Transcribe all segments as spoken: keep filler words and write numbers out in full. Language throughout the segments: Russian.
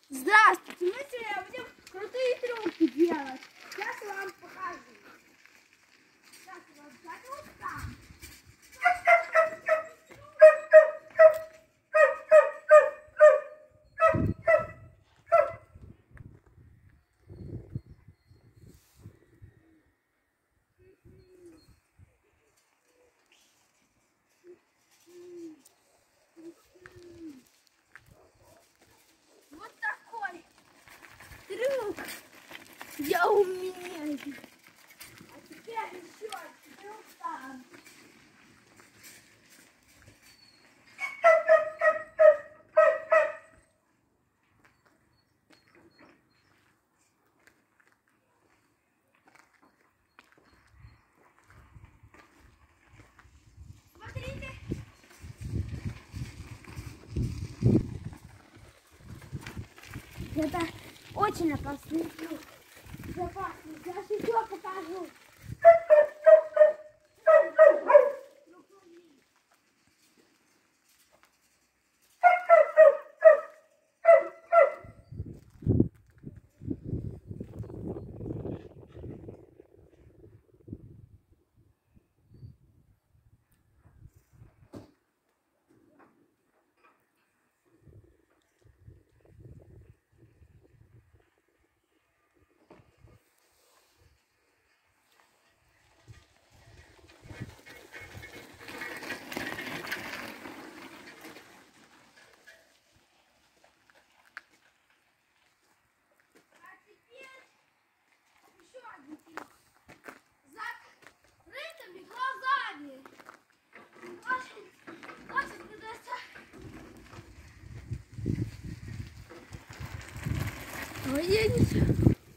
Здравствуйте, мы сегодня будем крутые трюки делать. Сейчас я вам покажу. Сейчас я вам покажу там. Вот такой трюк я умею. А теперь еще трюк там. Смотрите. Это очень опасный трюк. Безопасный. Я еще покажу. Закрытыми глазами. Очень, очень придется. Ой, я не знаю.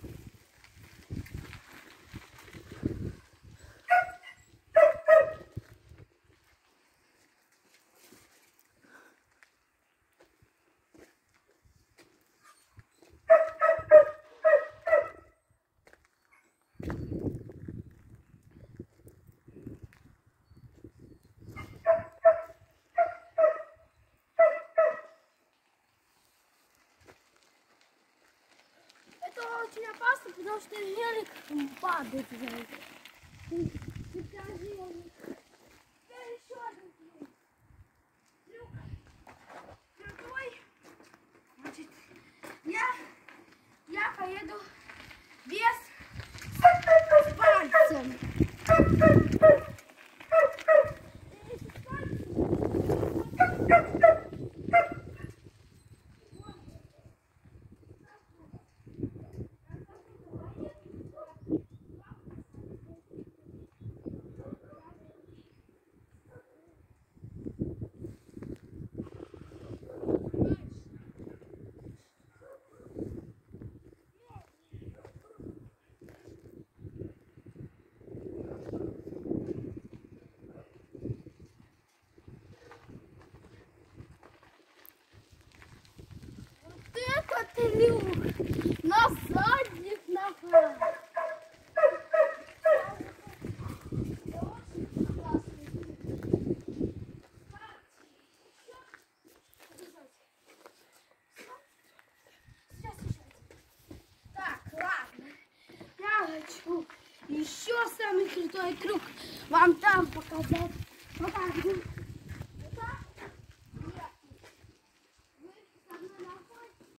Это очень опасно, потому что велик падает за это. Покажи велик. Теперь еще один трюк. Трюк крутой. Значит, я, я поеду без с пальцем. Трюк на задних ногах. Так, ладно. Я хочу еще самый крутой трюк вам там показать. Покажу.